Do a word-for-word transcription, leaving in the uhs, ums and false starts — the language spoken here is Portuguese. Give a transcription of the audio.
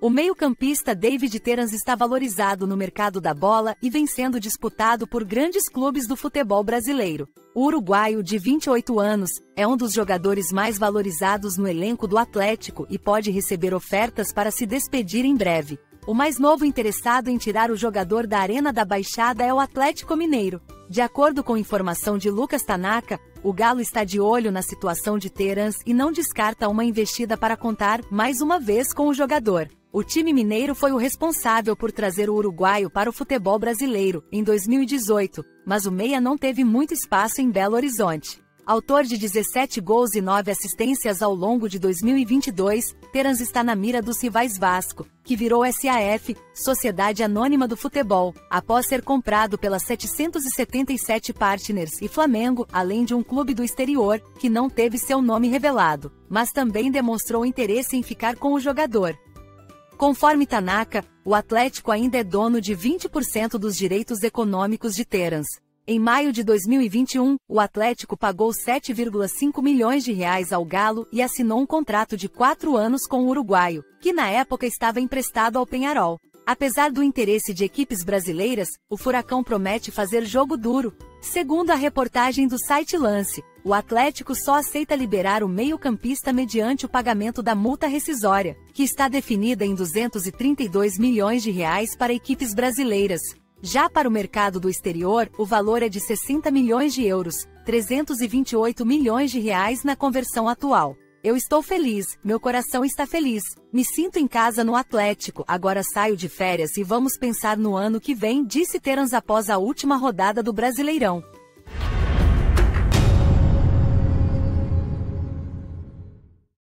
O meio-campista David Terans está valorizado no mercado da bola e vem sendo disputado por grandes clubes do futebol brasileiro. O uruguaio, de vinte e oito anos, é um dos jogadores mais valorizados no elenco do Atlético e pode receber ofertas para se despedir em breve. O mais novo interessado em tirar o jogador da Arena da Baixada é o Atlético Mineiro. De acordo com informação de Lucas Tanaka, o Galo está de olho na situação de Terans e não descarta uma investida para contar mais uma vez com o jogador. O time mineiro foi o responsável por trazer o uruguaio para o futebol brasileiro em dois mil e dezoito, mas o meia não teve muito espaço em Belo Horizonte. Autor de dezessete gols e nove assistências ao longo de dois mil e vinte e dois, Terans está na mira dos rivais Vasco, que virou S A F, Sociedade Anônima do Futebol, após ser comprado pela setecentos e setenta e sete Partners, e Flamengo, além de um clube do exterior, que não teve seu nome revelado, mas também demonstrou interesse em ficar com o jogador. Conforme Tanaka, o Atlético ainda é dono de vinte por cento dos direitos econômicos de Terans. Em maio de dois mil e vinte e um, o Atlético pagou sete vírgula cinco milhões de reais ao Galo e assinou um contrato de quatro anos com o uruguaio, que na época estava emprestado ao Peñarol. Apesar do interesse de equipes brasileiras, o Furacão promete fazer jogo duro. Segundo a reportagem do site Lance, o Atlético só aceita liberar o meio-campista mediante o pagamento da multa rescisória, que está definida em duzentos e trinta e dois milhões de reais para equipes brasileiras. Já para o mercado do exterior, o valor é de sessenta milhões de euros, trezentos e vinte e oito milhões de reais na conversão atual. Eu estou feliz, meu coração está feliz. Me sinto em casa no Atlético, agora saio de férias e vamos pensar no ano que vem, disse Terans após a última rodada do Brasileirão.